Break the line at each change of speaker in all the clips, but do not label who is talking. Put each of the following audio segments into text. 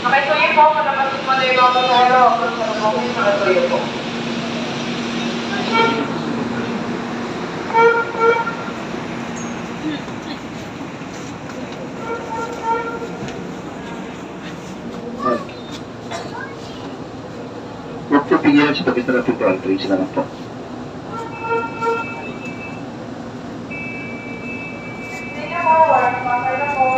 Makisuyo po, palabas mo na yung mga pasahero. Makisuyo po.
Huwag po pigilan sa pag-traffic to all trains naman po.
Sige po, walang pasay na po.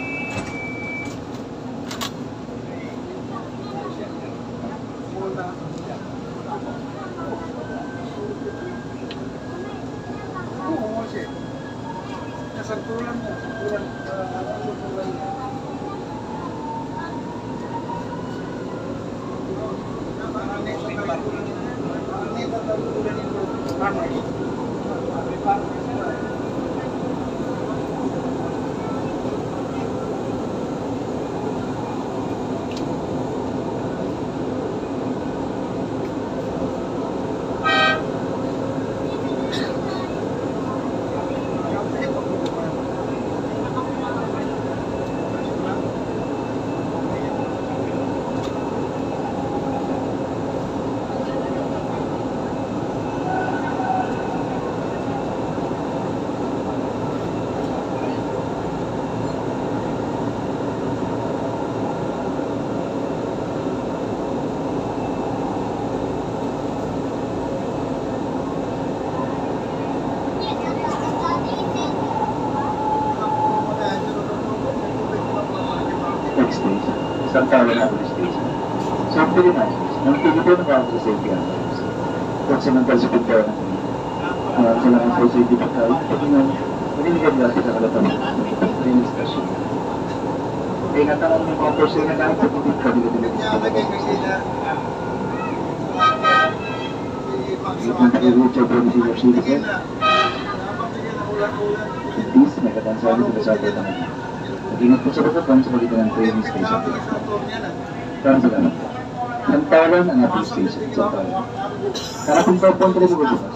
Isang tawag na police station. So, ang Pilipinas, ang Pilipinas na sa safety analysis. Kung sinanggal sa pintawa ng sila ang safety pintawa, pati nga, maninigyan nila sa kalatan ng training station. Kaya nga tanong ng mga person na kahit sa pipit ka, hindi ka din yung pag-reach of senior citizen. This, may katansabi ko sa atin naman. Ingat po sa pagkakon sa pagitan ng training station. Maraming salamat po. Ang tawalan ang ating station sa tawalan. Karapin po po ang training ko dito.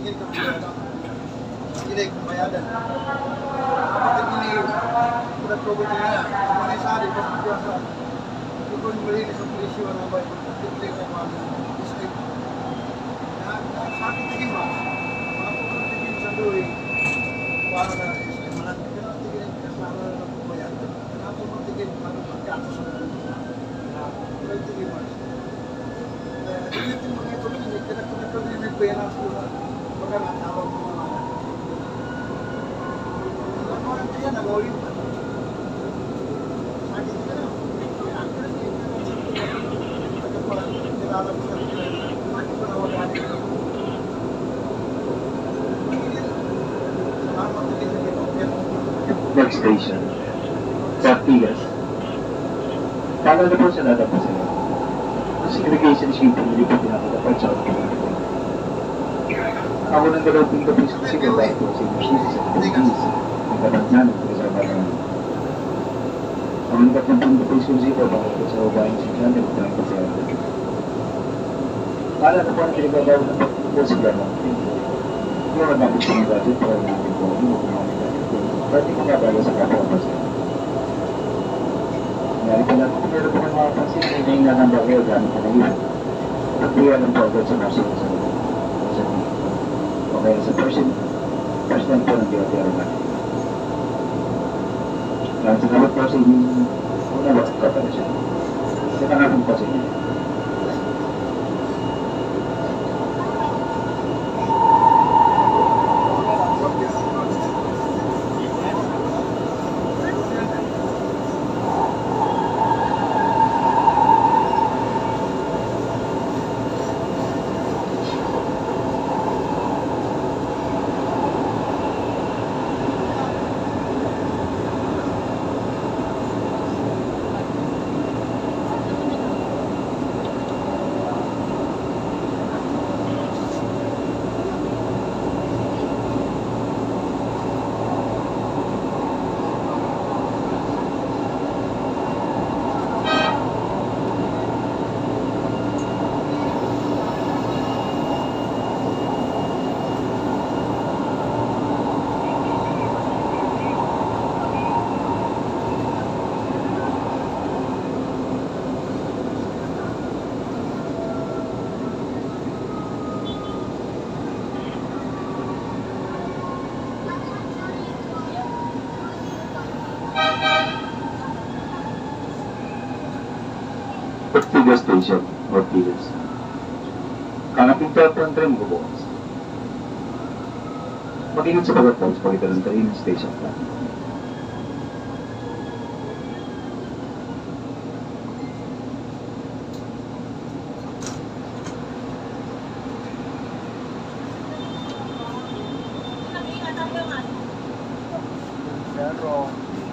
Next station, Ortigas. Paano na po siya natapos sila? Segregation shipping, hindi po pinakatapos sa Ortigas. Ako nang galawin ko po sa siguro po sa Mercedes sa Philippines. Ang kapag namin po sa Balang. Ako nang kapag po sa siguro baka po sa Hawaii sa Channel at ang pasayado. Paano na po ang pinagabaw ng po sa Balang? Hindi mo naman po ng budget para namin po. Hindi mo po namin pwede ko nga bago sa kapapasya. Ngayari po natin, pero po ng mga pansin, hindi nga ng bagay gamit na yun. Pagkuya ng progress sa mga sa o kaya sa person po ng DOTR natin. Kaya sa kapag po sa inyong una ba ka pala siya. Sa kanapin po sa inyo. Ortigas Station, Ortigas. Kanaping teatro ng tren mo bukas. Mag-ingat sa pagkatapos pagkita ng train station ka.
Pero,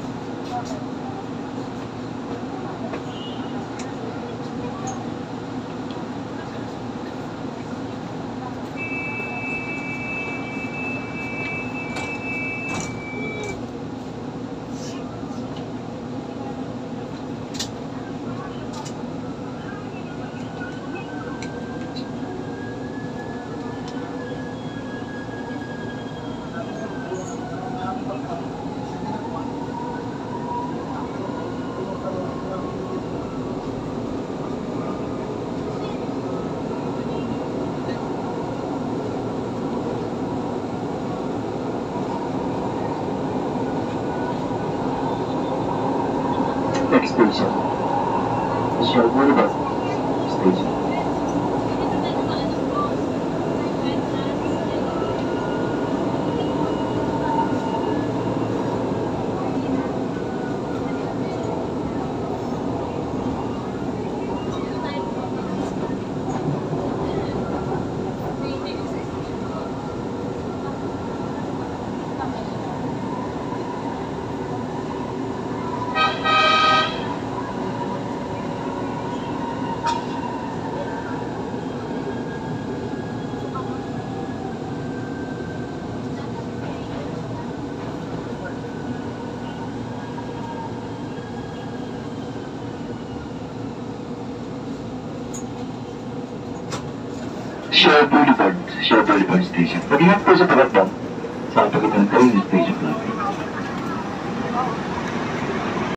Next station, Shaw Boulevard Station. Shaw Boulevard Station. Mag-ingat po sa pagkatapos sa pagitan ng train station natin.